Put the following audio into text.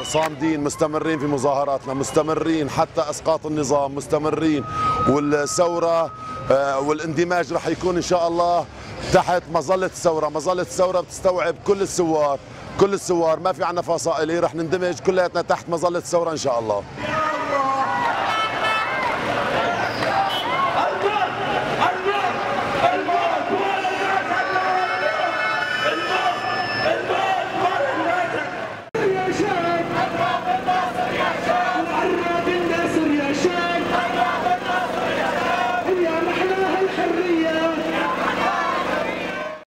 صامدين مستمرين في مظاهراتنا، مستمرين حتى اسقاط النظام، مستمرين. والثوره والاندماج رح يكون ان شاء الله تحت مظله الثوره، مظله الثوره بتستوعب كل الثوار، كل الثوار، ما في عنا فصائلي، رح نندمج كلياتنا تحت مظله الثوره ان شاء الله.